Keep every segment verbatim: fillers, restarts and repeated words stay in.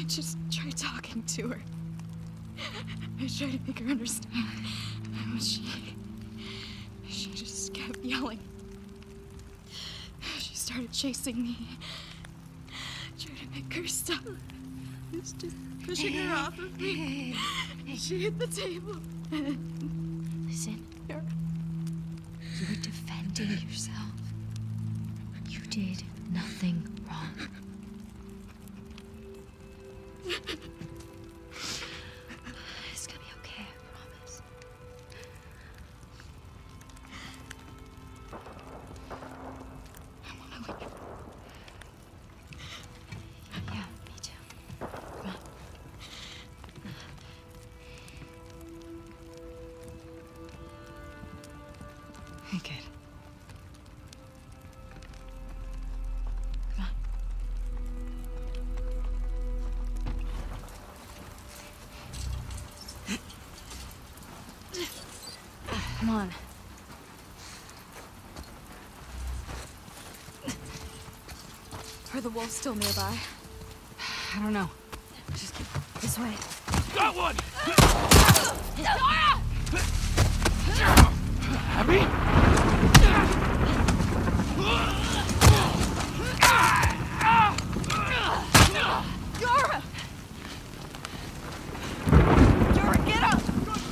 I just tried talking to her. I tried to make her understand. But she... She just kept yelling. She started chasing me. I tried to make her stop. I was just pushing her off of me. She hit the table. Listen. You were defending yourself. You did nothing wrong. It's gonna be okay, I promise. I wanna leave. Yeah, me too. Come on. Hey, kid. Come on. Come on. Are the wolves still nearby? I don't know. Just keep this way. Got one! Nora! Abby? Yara! Yara, get up!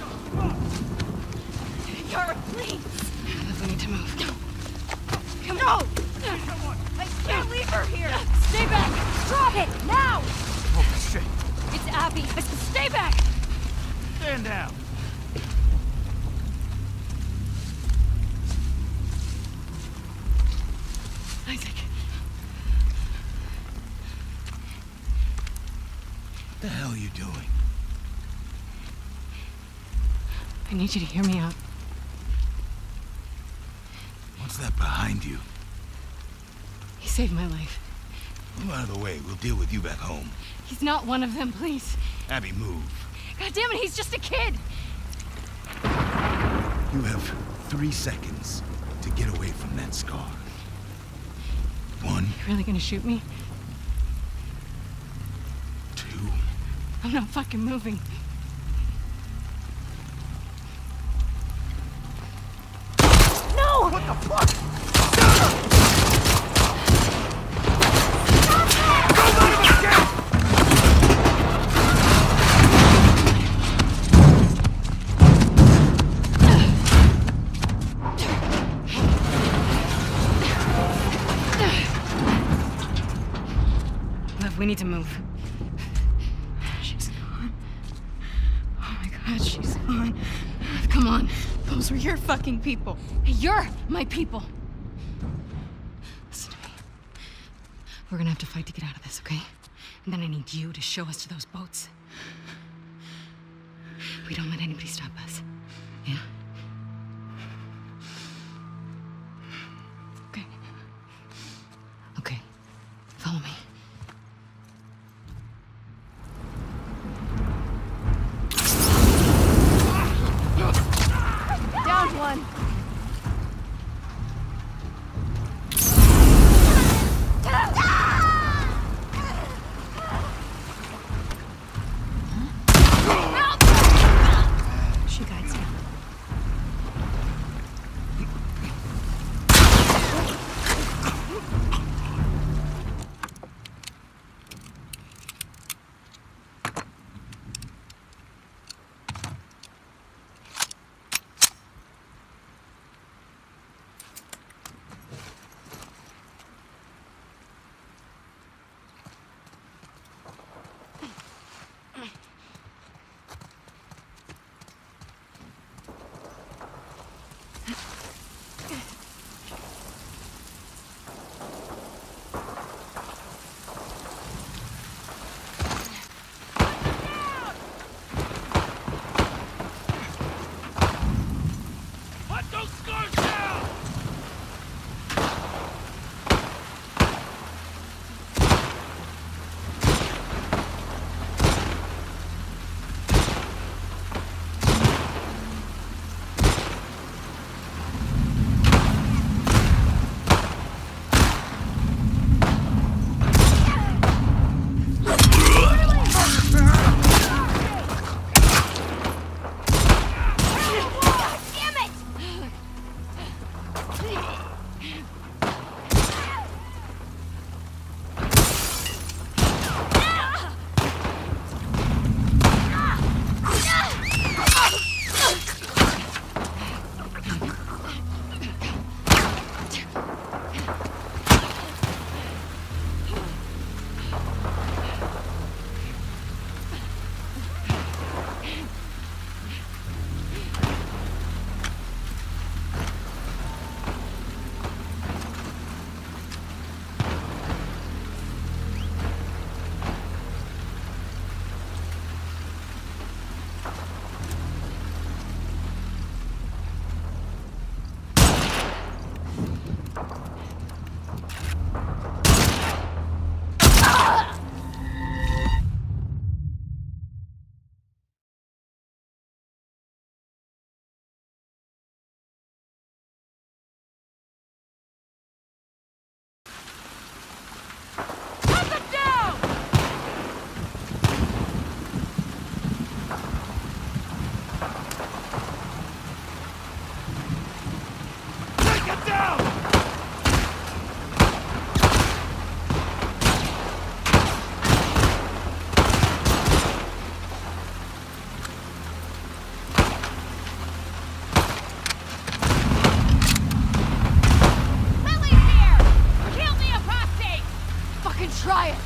Yara, please! We need to move. Come on! I can't leave her here! Stay back! Drop it! Now! Holy shit. It's Abby! I said stay back! Stand down. Isaac. What the hell are you doing? I need you to hear me out. What's that behind you? He saved my life. Move out of the way. We'll deal with you back home. He's not one of them, please. Abby, move. God damn it, he's just a kid! You have three seconds to get away from that scar. One, You really gonna shoot me? two, I'm not fucking moving. No! what the fuck? Lev, we need to move. She's gone. Oh my god, she's gone. Lev, come on. Those were your fucking people. You're my people. Listen to me. We're gonna have to fight to get out of this, okay? And then I need you to show us to those boats. We don't let anybody stop us. Yeah? Okay. Okay. Follow me. Down one. She guides me. Try it.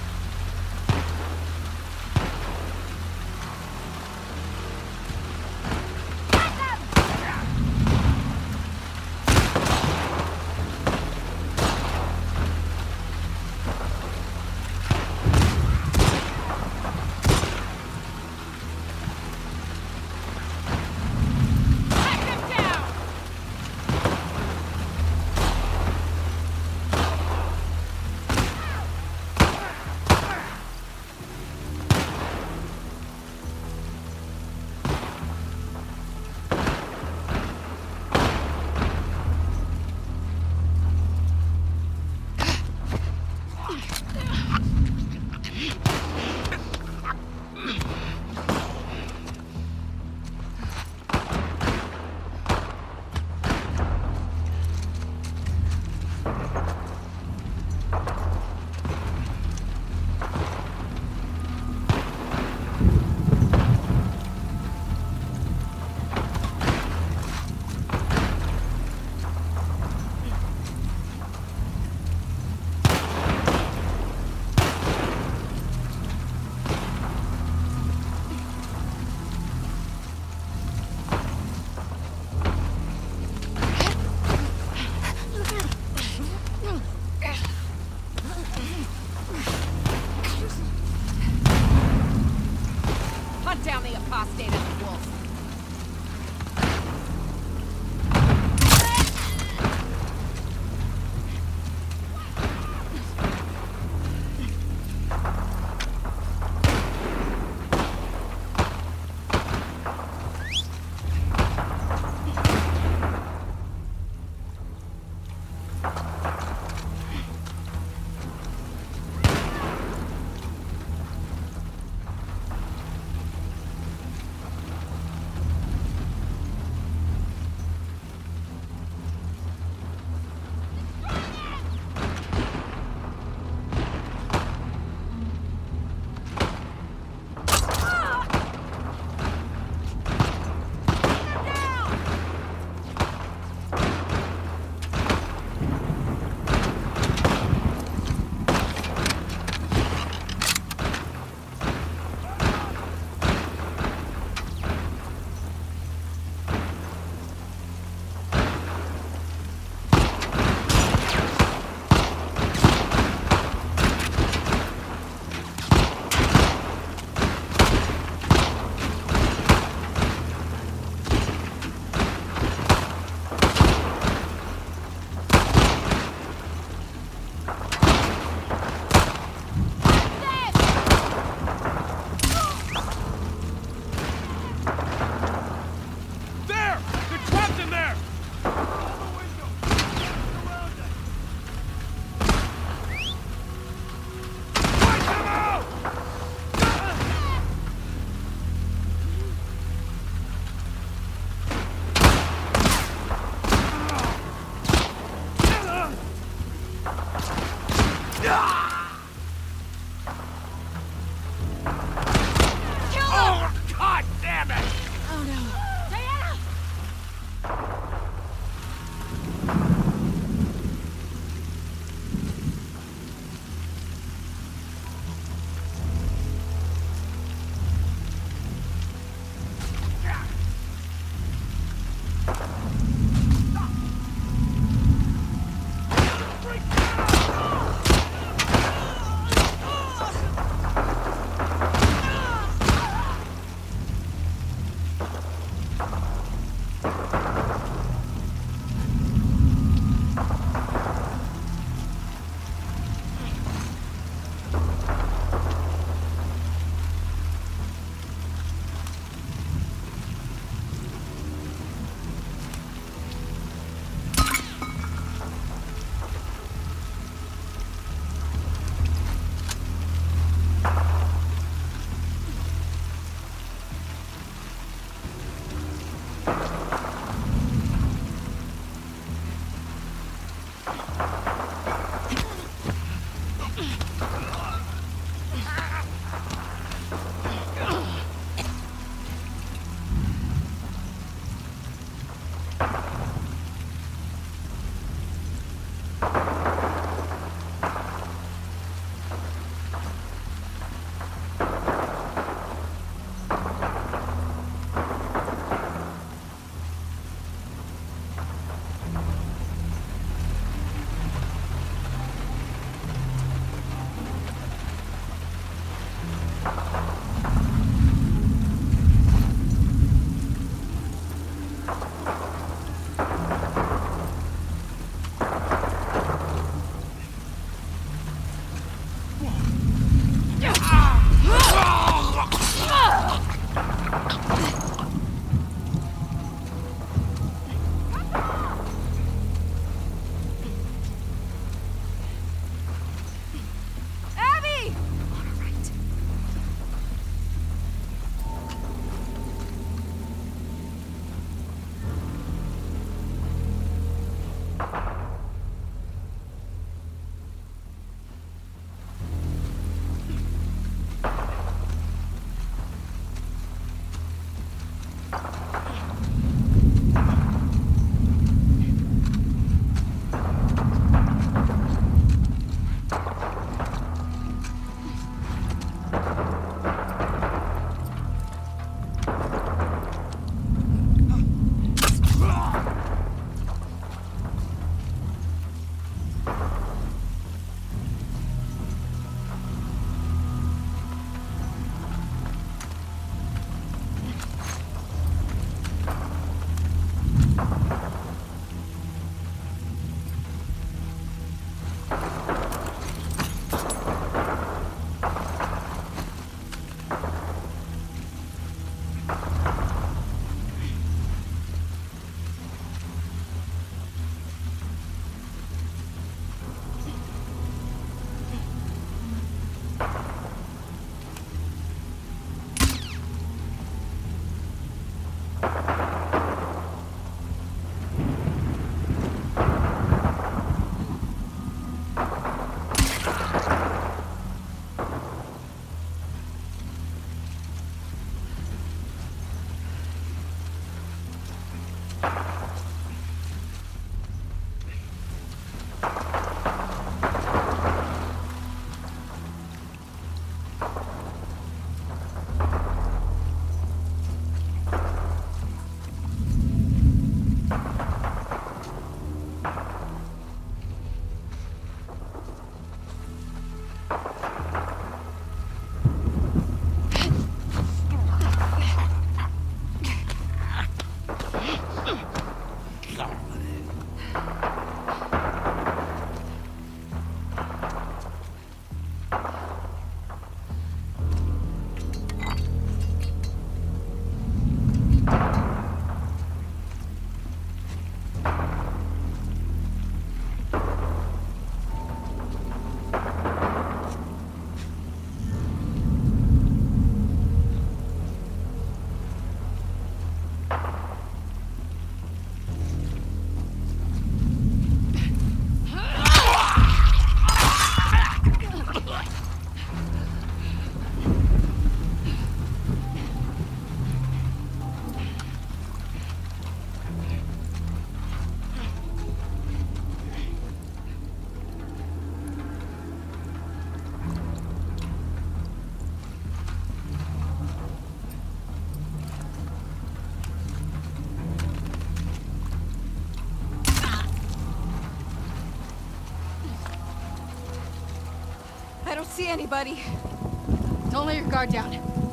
don't see anybody. Don't let your guard down.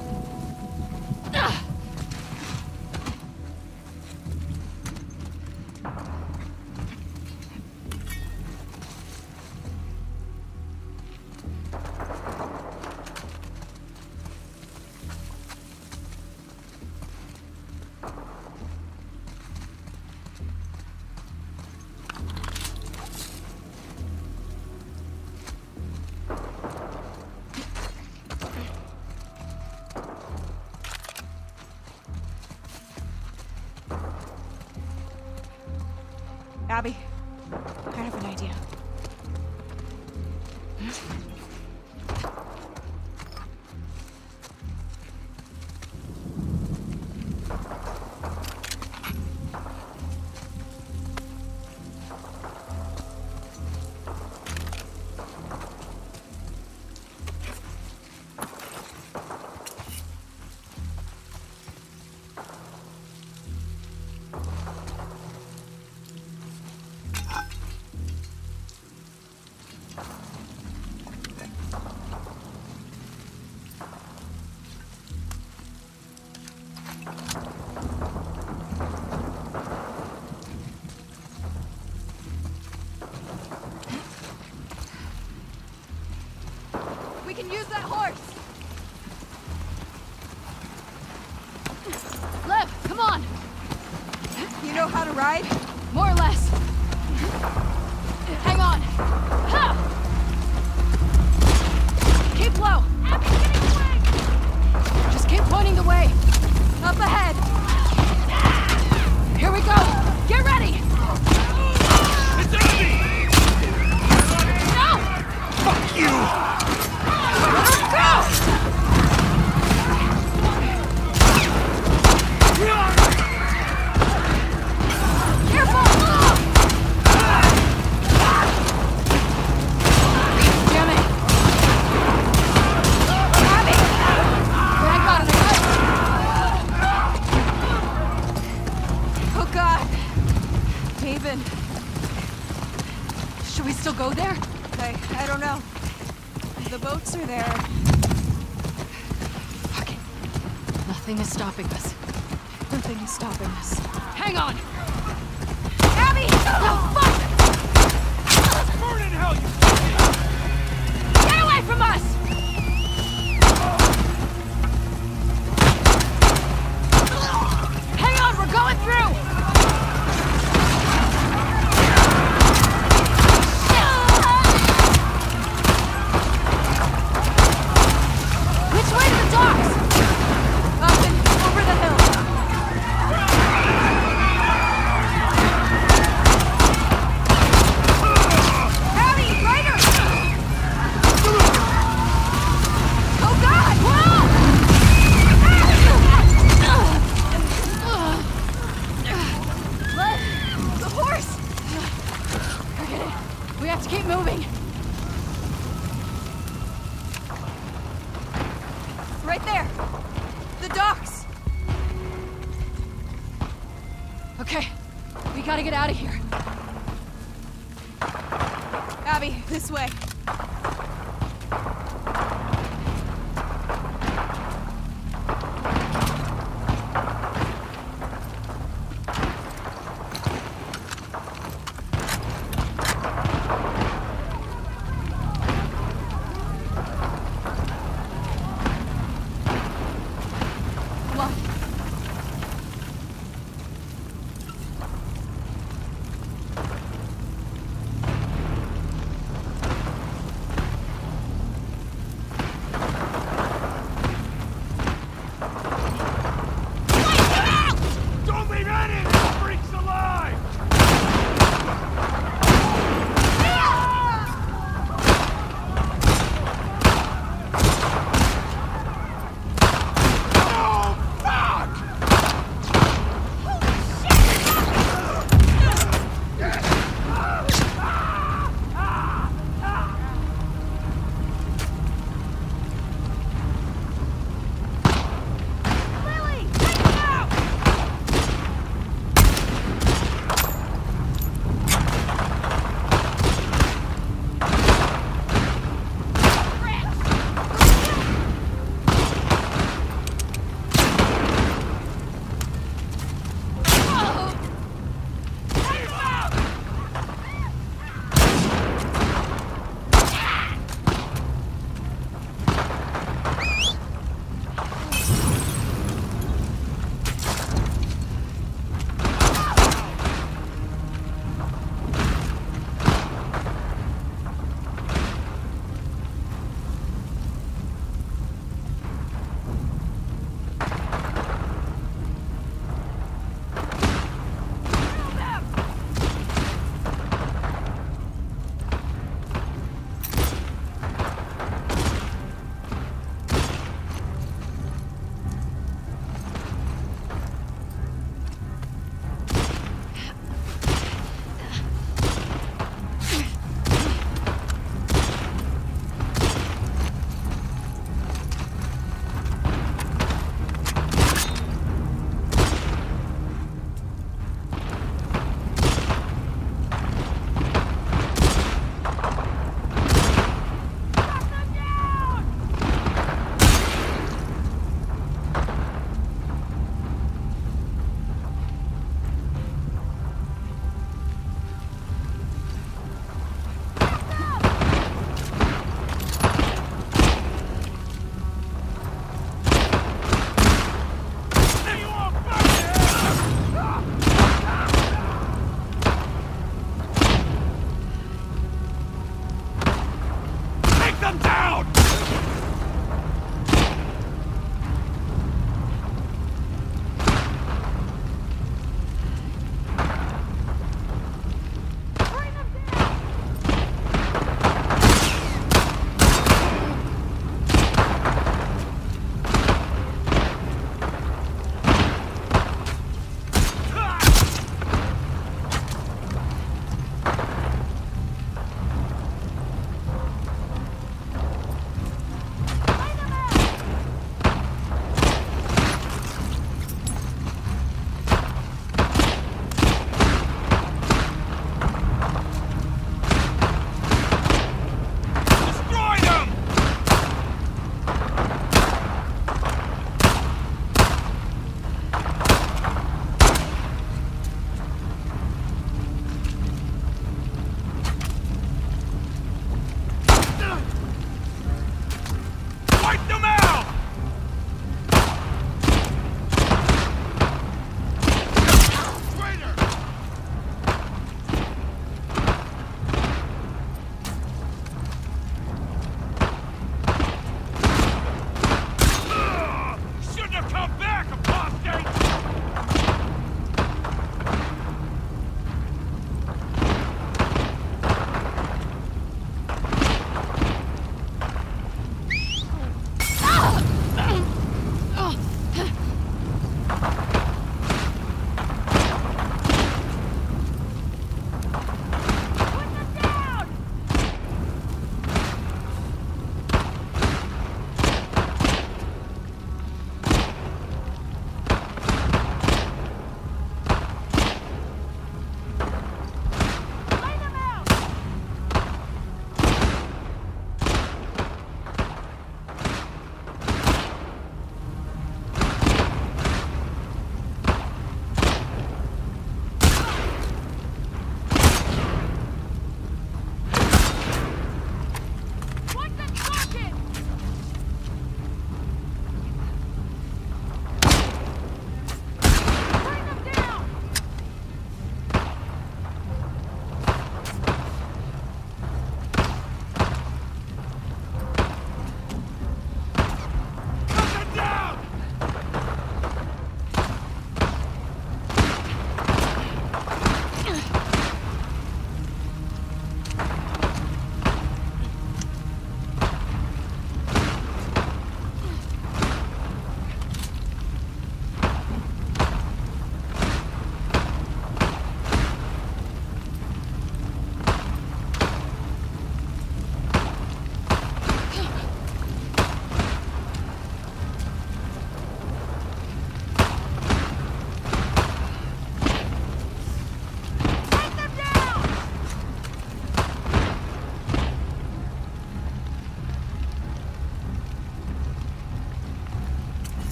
Ugh. Abby, I have an idea. We can use that horse! Lev, come on! You know how to ride? More or less. Hang on. Ha! Keep low. Abby's getting away! Just keep pointing the way. Up ahead! Here we go! Get ready! It's Abby! No! Fuck you! Let her go! Careful! Damn it! Abby! Thank God, I'm Oh God! Haven. Should we still go there? I, I don't know. The boats are there. Fuck it. Nothing is stopping us. Nothing is stopping us. Hang on! Abby! Oh, fuck! Burn in hell, you Get away from us! Hang on, we're going through! Which way to the docks? Up and over the hill. Abby, rider! Oh God! Whoa! The horse! Forget it. We have to keep moving. Right there! The docks! Okay, we gotta get out of here. Abby, this way. Come on.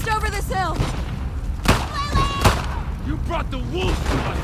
Just over this hill. You brought the wolves to us!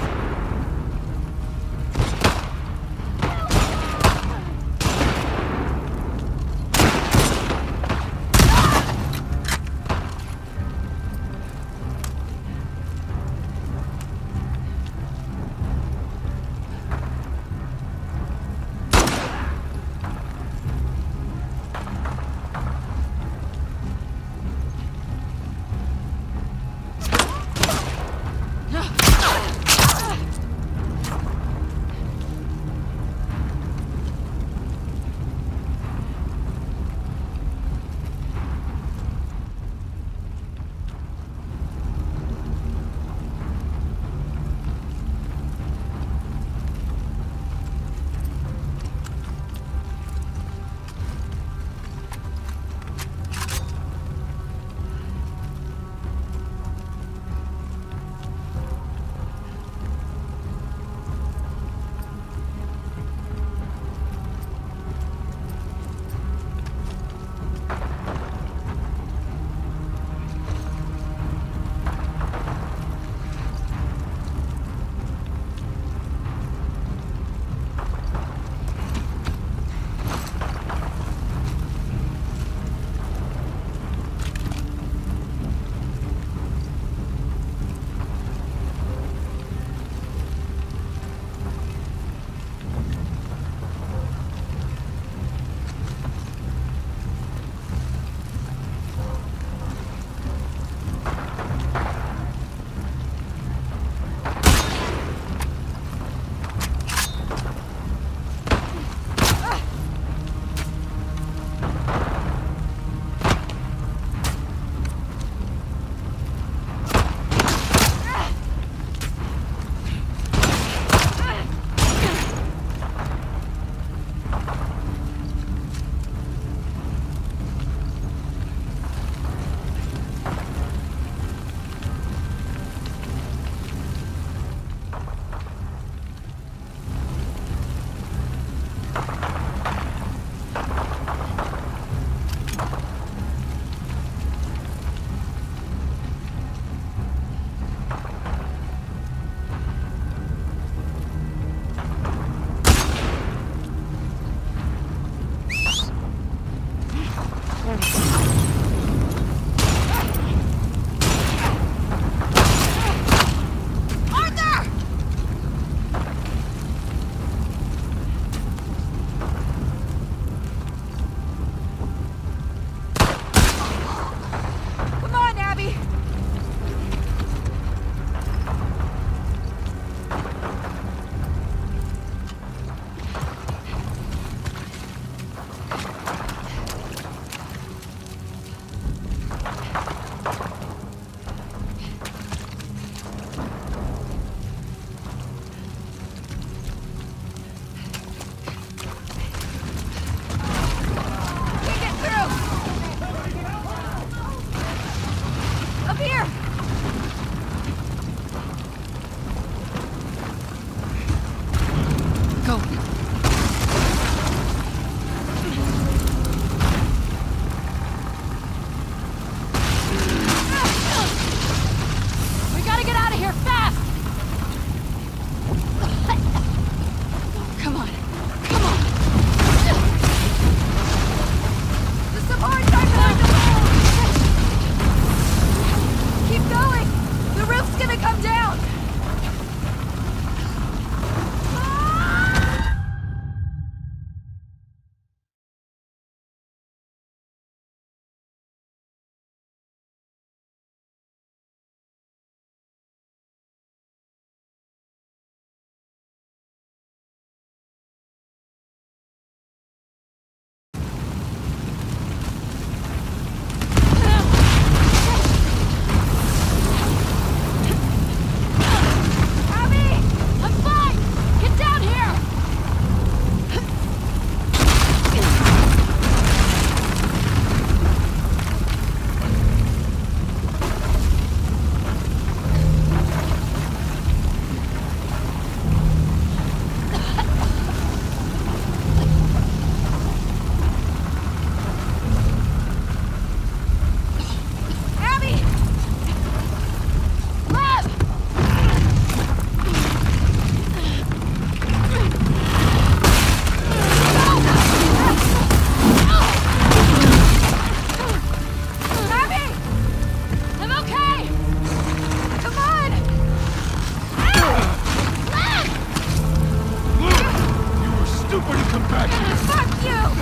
Fuck you!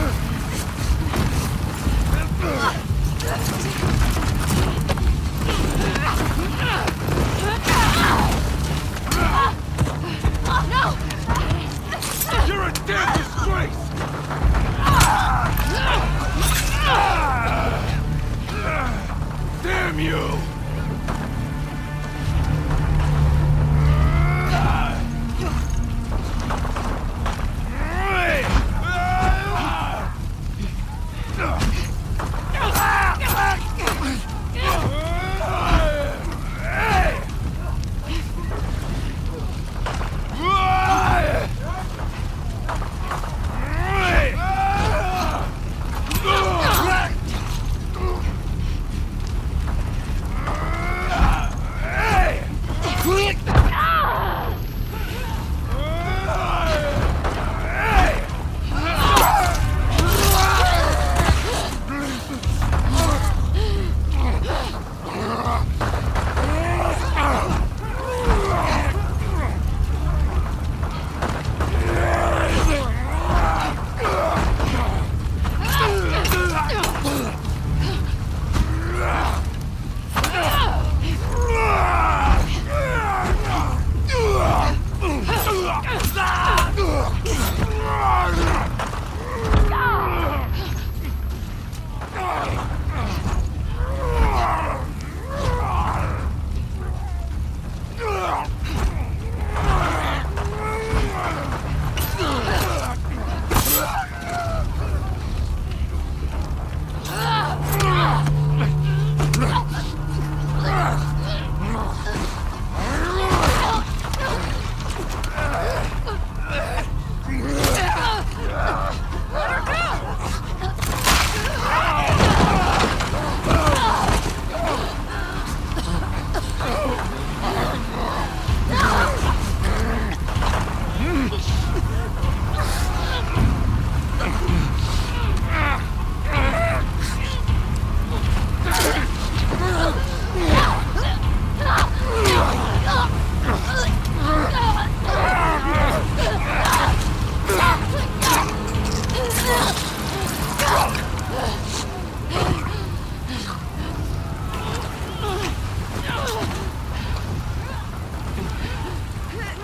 No! You're a damn disgrace! Damn you!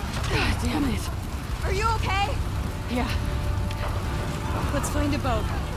Are you okay? Yeah. Let's find a boat.